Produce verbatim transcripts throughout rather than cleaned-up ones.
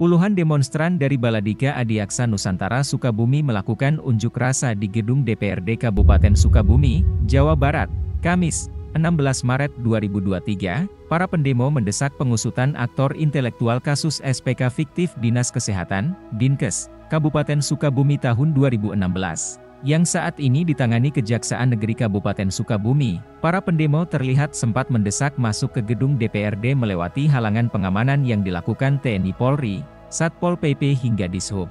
Puluhan demonstran dari Baladika Adiaksa Nusantara Sukabumi melakukan unjuk rasa di gedung D P R D Kabupaten Sukabumi, Jawa Barat, Kamis, enam belas Maret dua ribu dua puluh tiga. Para pendemo mendesak pengusutan aktor intelektual kasus S P K fiktif Dinas Kesehatan, Dinkes, Kabupaten Sukabumi tahun dua ribu enam belas. Yang saat ini ditangani Kejaksaan Negeri Kabupaten Sukabumi. Para pendemo terlihat sempat mendesak masuk ke gedung D P R D melewati halangan pengamanan yang dilakukan T N I Polri, Satpol P P hingga Dishub.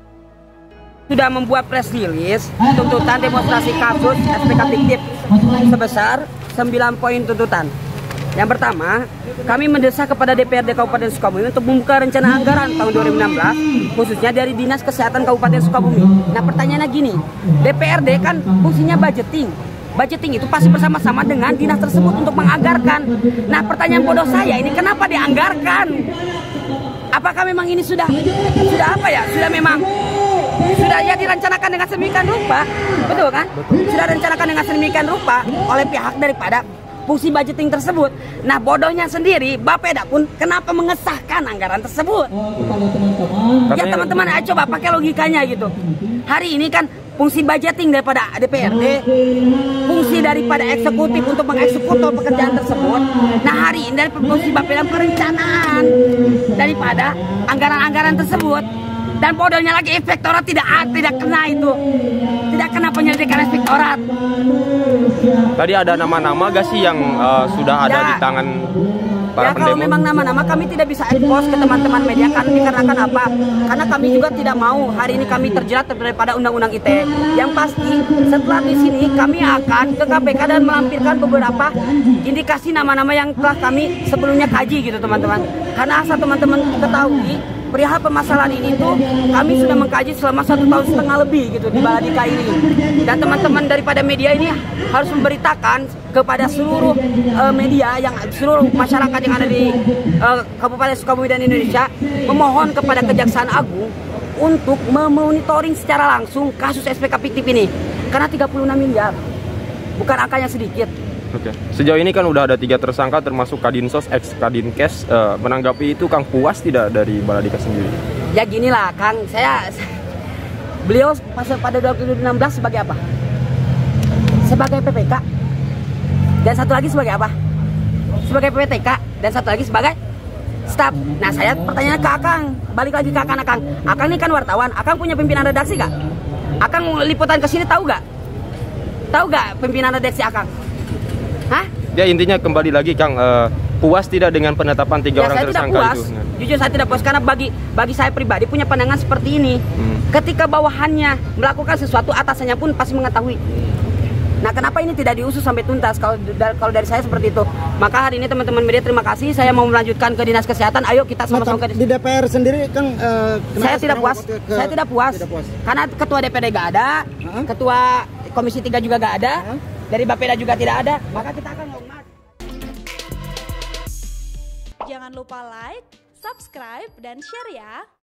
Sudah membuat press release tuntutan demonstrasi kasus S P K fiktif sebesar sembilan poin tuntutan. Yang pertama, kami mendesak kepada D P R D Kabupaten Sukabumi untuk membuka rencana anggaran tahun dua ribu enam belas, khususnya dari Dinas Kesehatan Kabupaten Sukabumi. Nah, pertanyaannya gini, D P R D kan fungsinya budgeting. Budgeting itu pasti bersama-sama dengan dinas tersebut untuk menganggarkan. Nah, pertanyaan bodoh saya ini, kenapa dianggarkan? Apakah memang ini sudah sudah apa ya? Sudah memang sudah ya direncanakan dengan sedemikian rupa, betul kan? Sudah direncanakan dengan sedemikian rupa oleh pihak daripada fungsi budgeting tersebut. Nah, bodohnya sendiri, Bapeda pun kenapa mengesahkan anggaran tersebut? Ya teman-teman, ayo coba pakai logikanya gitu. Hari ini kan fungsi budgeting daripada D P R D, fungsi daripada eksekutif untuk mengeksekutor pekerjaan tersebut. Nah, hari ini dari fungsi Bapeda perencanaan daripada anggaran-anggaran tersebut. Dan bodohnya lagi inspektorat tidak tidak kena itu, tidak kena penyelidikan inspektorat. Tadi ada nama-nama gak sih yang uh, sudah ada ya, di tangan para ya, pendemo? Kalau memang nama-nama kami tidak bisa expose ke teman-teman media kan dikarenakan apa? Karena kami juga tidak mau hari ini kami terjerat daripada undang-undang I T E. Yang pasti setelah di sini kami akan ke K P K dan melampirkan beberapa indikasi nama-nama yang telah kami sebelumnya kaji gitu teman-teman. Karena asal teman-teman ketahui, perihal permasalahan ini tuh kami sudah mengkaji selama satu tahun setengah lebih gitu di Baladika ini. Dan teman-teman daripada media ini harus memberitakan kepada seluruh uh, media yang seluruh masyarakat yang ada di uh, Kabupaten Sukabumi dan Indonesia, memohon kepada Kejaksaan Agung untuk memonitoring secara langsung kasus S P K fiktif ini. Karena tiga puluh enam miliar bukan angkanya sedikit. Oke. Sejauh ini kan udah ada tiga tersangka termasuk Kadinsos, ex Kadinkes. Uh, menanggapi itu Kang puas tidak dari Baladika sendiri? Ya gini lah Kang, saya beliau pada dua ribu enam belas sebagai apa? Sebagai P P K. Dan satu lagi sebagai apa? Sebagai P P T K. Dan satu lagi sebagai staf. Nah, saya pertanyaan ke Akang, balik lagi ke Akang, Akang. Akang ini kan wartawan, Akang punya pimpinan redaksi gak? Akang liputan ke sini tahu gak? Tahu gak pimpinan redaksi Akang? Hah? Ya intinya kembali lagi Kang, uh, puas tidak dengan penetapan tiga ya, orang saya tersangka tidak puas. itu? Nah. Jujur saya tidak puas karena bagi bagi saya pribadi punya pandangan seperti ini. Hmm. Ketika bawahannya melakukan sesuatu, atasannya pun pasti mengetahui. Nah, kenapa ini tidak diusut sampai tuntas? Kalau kalau dari saya seperti itu. Maka hari ini teman-teman media terima kasih. Saya mau melanjutkan ke Dinas Kesehatan. Ayo kita sama-sama ke di D P R sendiri Kang. Uh, saya tidak puas. Ke, saya tidak puas. tidak puas. Karena ketua D P R D gak ada, huh? Ketua Komisi tiga juga gak ada, huh? Dari Bapeda juga tidak ada. Maka kita akan ngomong. Jangan lupa like, subscribe, dan share ya.